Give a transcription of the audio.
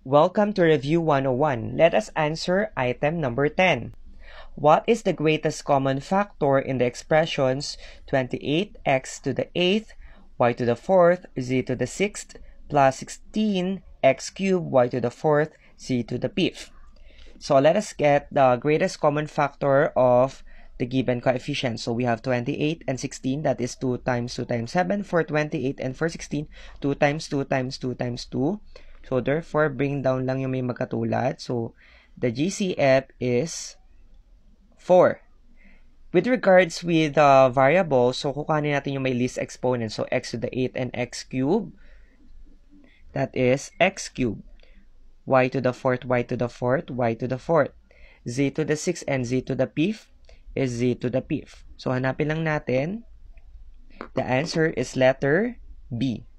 Welcome to Review 101. Let us answer item number 10. What is the greatest common factor in the expressions 28x to the 8th, y to the 4th, z to the 6th, plus 16x cubed, y to the 4th, z to the 5th? So let us get the greatest common factor of the given coefficients. So we have 28 and 16, that is 2 times 2 times 7. For 28 and for 16, 2 times 2 times 2 times 2. So therefore, bring down lang yung may magkatulad. So the GCF is 4. With regards with the variable, so kukuhanin natin yung may least exponent. So x to the 8 and x cubed, that is x cubed. Y to the 4th, y to the 4th, y to the 4th. Z to the 6th and z to the 5th is z to the 5th. So hanapin lang natin. The answer is letter B.